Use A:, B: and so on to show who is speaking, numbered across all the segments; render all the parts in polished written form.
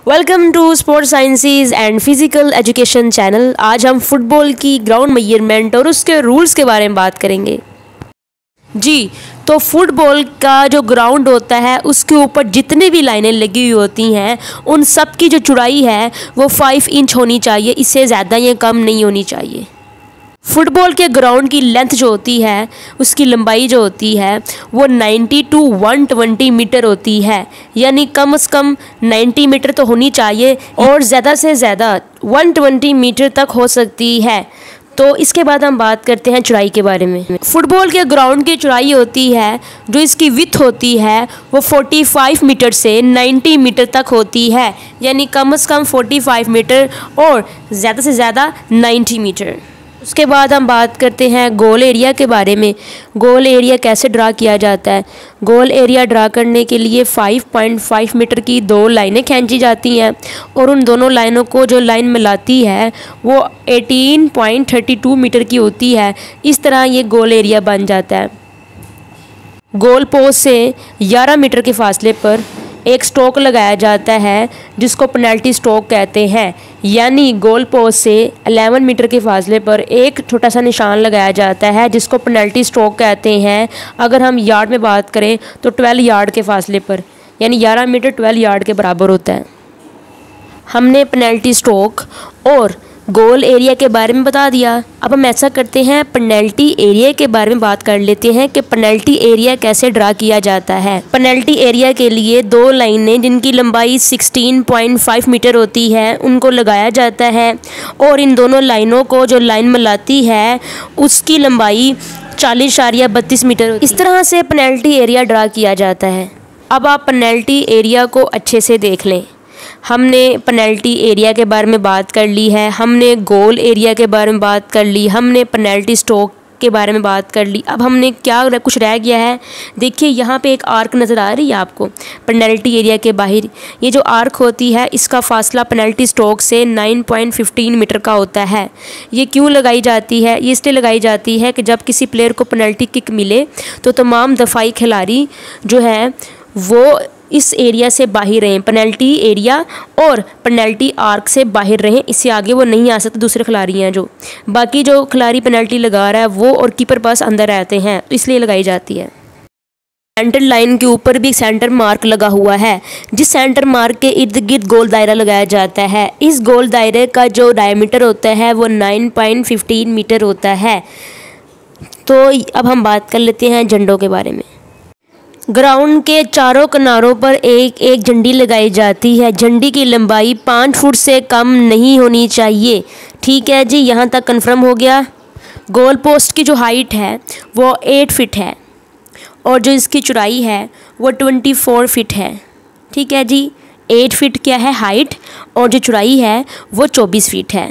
A: Welcome to sports sciences and physical education channel. आज हम football की ग्राउंड मेजरमेंट और उसके रूल्स के बारे में बात करेंगे। जी, तो फुटबॉल का जो ग्राउंड होता है उसके ऊपर जितने भी लाइनें लगी हुई होती हैं उन सब की जो चौड़ाई है वो 5 इंच होनी चाहिए, इससे ज़्यादा या कम नहीं होनी चाहिए। फुटबॉल के ग्राउंड की लेंथ जो होती है, उसकी लंबाई जो होती है वो 90 टू 120 मीटर होती है, यानी कम से कम 90 मीटर तो होनी चाहिए और ज़्यादा से ज़्यादा 120 मीटर तक हो सकती है। तो इसके बाद हम बात करते हैं चौड़ाई के बारे में। फुटबॉल के ग्राउंड की चौड़ाई होती है, जो इसकी विड्थ होती है वो 45 मीटर से 90 मीटर तक होती है, यानी कम से कम 45 मीटर और ज़्यादा से ज़्यादा 90 मीटर। उसके बाद हम बात करते हैं गोल एरिया के बारे में। गोल एरिया कैसे ड्रा किया जाता है। गोल एरिया ड्रा करने के लिए 5.5 मीटर की 2 लाइनें खींची जाती हैं और उन दोनों लाइनों को जो लाइन मिलाती है वो 18.32 मीटर की होती है। इस तरह ये गोल एरिया बन जाता है। गोल पोस्ट से 11 मीटर के फासले पर एक स्ट्रोक लगाया जाता है जिसको पेनल्टी स्ट्रोक कहते हैं, यानी गोल पोस्ट से 11 मीटर के फासले पर एक छोटा सा निशान लगाया जाता है जिसको पेनल्टी स्ट्रोक कहते हैं। अगर हम यार्ड में बात करें तो 12 यार्ड के फासले पर, यानी 11 मीटर 12 यार्ड के बराबर होता है। हमने पेनल्टी स्ट्रोक और गोल एरिया के बारे में बता दिया। अब हम ऐसा करते हैं, पेनल्टी एरिया के बारे में बात कर लेते हैं कि पेनल्टी एरिया कैसे ड्रा किया जाता है। पेनल्टी एरिया के लिए 2 लाइनें जिनकी लंबाई 16.5 मीटर होती है उनको लगाया जाता है और इन दोनों लाइनों को जो लाइन मिलाती है उसकी लंबाई 40.32 मीटर होती है। इस तरह से पेनल्टी एरिया ड्रा किया जाता है। अब आप पेनल्टी एरिया को अच्छे से देख लें। हमने पेनल्टी एरिया के बारे में बात कर ली है, हमने गोल एरिया के बारे में बात कर ली, हमने पेनल्टी स्ट्रोक के बारे में बात कर ली। अब हमने क्या कुछ रह गया है, देखिए यहाँ पे एक आर्क नज़र आ रही है आपको पेनल्टी एरिया के बाहर। ये जो आर्क होती है इसका फासला पेनल्टी स्ट्रोक से 9.15 मीटर का होता है। ये क्यों लगाई जाती है? ये इसलिए लगाई जाती है कि जब किसी प्लेयर को पेनल्टी किक मिले तो तमाम दफाई खिलाड़ी जो है वो इस एरिया से बाहर रहें, पेनल्टी एरिया और पेनल्टी आर्क से बाहर रहें। इससे आगे वो नहीं आ सकते दूसरे खिलाड़ी हैं। जो बाकी जो खिलाड़ी पेनल्टी लगा रहा है वो और कीपर पास अंदर रहते हैं, तो इसलिए लगाई जाती है। सेंटर लाइन के ऊपर भी सेंटर मार्क लगा हुआ है, जिस सेंटर मार्क के इर्द गिर्द गोल दायरा लगाया जाता है। इस गोल दायरे का जो डायमीटर होता है वो 9.15 मीटर होता है। तो अब हम बात कर लेते हैं झंडों के बारे में। ग्राउंड के चारों किनारों पर एक एक झंडी लगाई जाती है। झंडी की लंबाई 5 फुट से कम नहीं होनी चाहिए। ठीक है जी, यहाँ तक कंफर्म हो गया। गोल पोस्ट की जो हाइट है वो 8 फीट है और जो इसकी चौड़ाई है वो 24 फीट है। ठीक है जी, 8 फीट क्या है हाइट और जो चौड़ाई है वो 24 फीट है।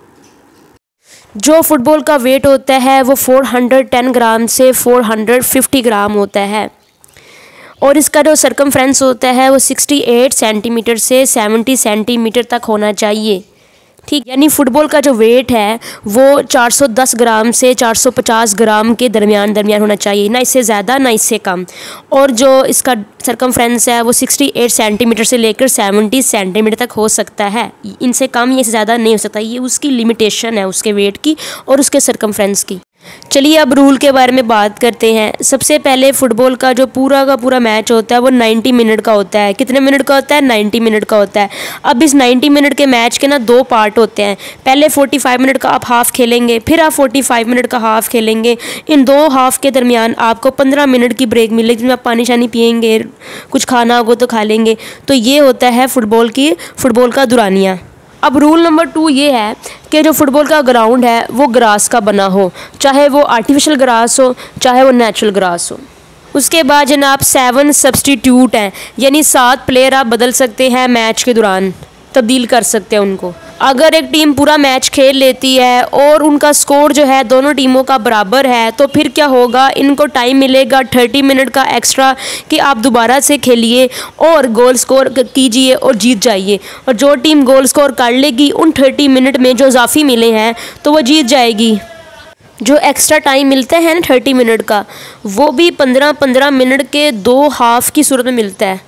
A: जो फुटबॉल का वेट होता है वो 410 ग्राम से 450 ग्राम होता है और इसका जो सर्कमफ्रेंस होता है वो 68 सेंटीमीटर से 70 सेंटीमीटर तक होना चाहिए। ठीक, यानी फुटबॉल का जो वेट है वो 410 ग्राम से 450 ग्राम के दरमियान होना चाहिए, ना इससे ज़्यादा ना इससे कम। और जो इसका सर्कमफ्रेंस है वो 68 सेंटीमीटर से लेकर 70 सेंटीमीटर तक हो सकता है, इनसे कम या इससे ज़्यादा नहीं हो सकता। ये उसकी लिमिटेशन है उसके वेट की और उसके सर्कमफ्रेंस की। चलिए अब रूल के बारे में बात करते हैं। सबसे पहले फुटबॉल का जो पूरा का पूरा मैच होता है वो 90 मिनट का होता है। कितने मिनट का होता है? 90 मिनट का होता है। अब इस 90 मिनट के मैच के ना 2 पार्ट होते हैं। पहले 45 मिनट का आप हाफ़ खेलेंगे, फिर आप 45 मिनट का हाफ़ खेलेंगे। इन 2 हाफ़ के दरमियान आपको 15 मिनट की ब्रेक मिलेगी जिसमें आप पानी शानी पियेंगे, कुछ खाना होगा तो खा लेंगे। तो ये होता है फुटबॉल का दुरानिया। अब रूल नंबर 2 ये है कि जो फुटबॉल का ग्राउंड है वो ग्रास का बना हो, चाहे वो आर्टिफिशियल ग्रास हो चाहे वो नेचुरल ग्रास हो। उसके बाद जनाब 7 सब्स्टिट्यूट हैं, यानी 7 प्लेयर आप बदल सकते हैं मैच के दौरान, तब्दील कर सकते हैं उनको। अगर एक टीम पूरा मैच खेल लेती है और उनका स्कोर जो है दोनों टीमों का बराबर है तो फिर क्या होगा, इनको टाइम मिलेगा 30 मिनट का एक्स्ट्रा कि आप दोबारा से खेलिए और गोल स्कोर कीजिए और जीत जाइए। और जो टीम गोल स्कोर कर लेगी उन 30 मिनट में जो इजाफी मिले हैं तो वो जीत जाएगी। जो एक्स्ट्रा टाइम मिलता है ना 30 मिनट का, वो भी 15-15 मिनट के 2 हाफ की सूरत में मिलता है।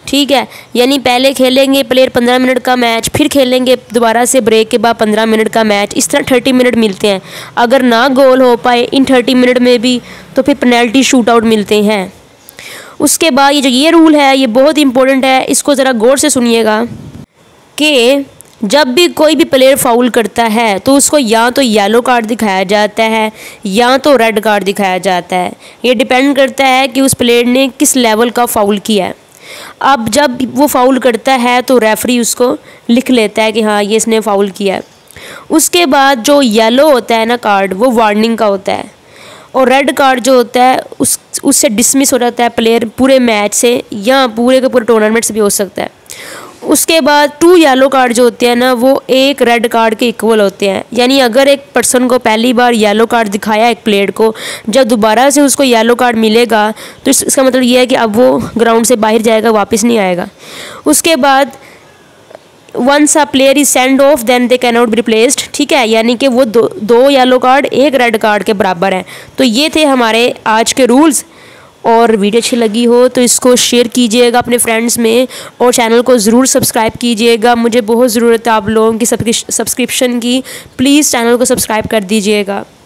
A: ठीक है, यानी पहले खेलेंगे प्लेयर 15 मिनट का मैच, फिर खेलेंगे दोबारा से ब्रेक के बाद 15 मिनट का मैच, इस तरह 30 मिनट मिलते हैं। अगर ना गोल हो पाए इन 30 मिनट में भी तो फिर पेनल्टी शूट आउट मिलते हैं। उसके बाद ये रूल है ये बहुत इंपॉर्टेंट है, इसको ज़रा गौर से सुनिएगा कि जब भी कोई भी प्लेयर फाउल करता है तो उसको या तो येलो कार्ड दिखाया जाता है या तो रेड कार्ड दिखाया जाता है। ये डिपेंड करता है कि उस प्लेयर ने किस लेवल का फाउल किया है। अब जब वो फाउल करता है तो रेफरी उसको लिख लेता है कि हाँ ये इसने फाउल किया है। उसके बाद जो येलो होता है ना कार्ड, वो वार्निंग का होता है, और रेड कार्ड जो होता है उससे डिसमिस हो जाता है प्लेयर पूरे मैच से या पूरे के पूरे टूर्नामेंट से भी हो सकता है। उसके बाद 2 येलो कार्ड जो होते हैं ना वो एक रेड कार्ड के इक्वल होते हैं। यानी अगर एक पर्सन को पहली बार येलो कार्ड दिखाया एक प्लेयर को, जब दोबारा से उसको येलो कार्ड मिलेगा तो इसका मतलब ये है कि अब वो ग्राउंड से बाहर जाएगा, वापस नहीं आएगा। उसके बाद once a player is send off then they can not be replaced, ठीक है, यानी कि वो दो येलो कार्ड एक रेड कार्ड के बराबर हैं। तो ये थे हमारे आज के रूल्स। और वीडियो अच्छी लगी हो तो इसको शेयर कीजिएगा अपने फ्रेंड्स में, और चैनल को ज़रूर सब्सक्राइब कीजिएगा। मुझे बहुत ज़रूरत है आप लोगों की सब्सक्रिप्शन की, प्लीज़ चैनल को सब्सक्राइब कर दीजिएगा।